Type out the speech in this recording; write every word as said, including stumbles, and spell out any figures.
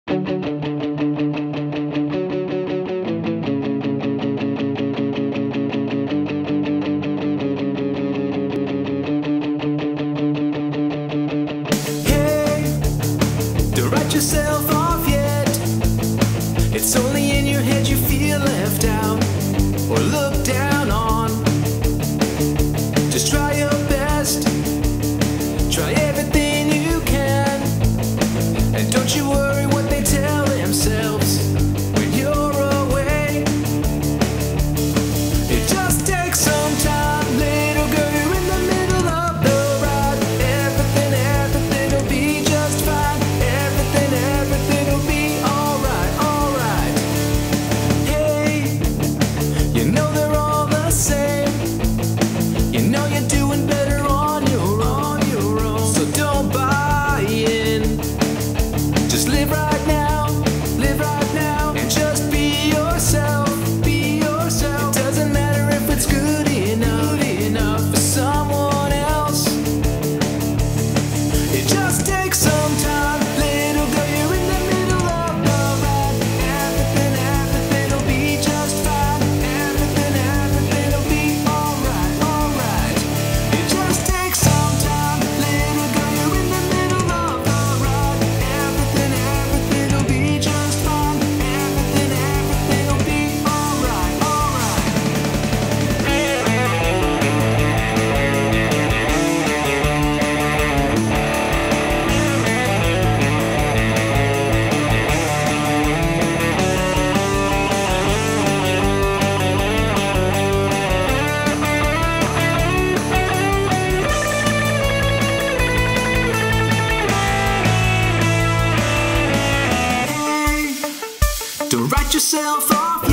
Don't write yourself off yet. It's only in your head you feel left out or looked down on. Just try your best, try everything you can, and don't you worry what they tell themselves when you're away. It just takes some time, little girl, you're in the middle of the ride. Everything, everything will be just fine. Everything, everything will be alright, alright. Hey, you know they're all the same. You know you're doing better on your own, your own. So don't buy in. Just live right now, live right now, and just be yourself, be yourself. It doesn't matter if it's good enough, good enough for someone else. It just takes some time, little girl, you're in the middle of the ride. Everything, everything will be just fine. Everything, everything will be alright, alright. It just takes some time, little girl, you're in the middle of the ride. Everything, everything will be just fine. Everything, everything will be alright, alright. Don't write yourself off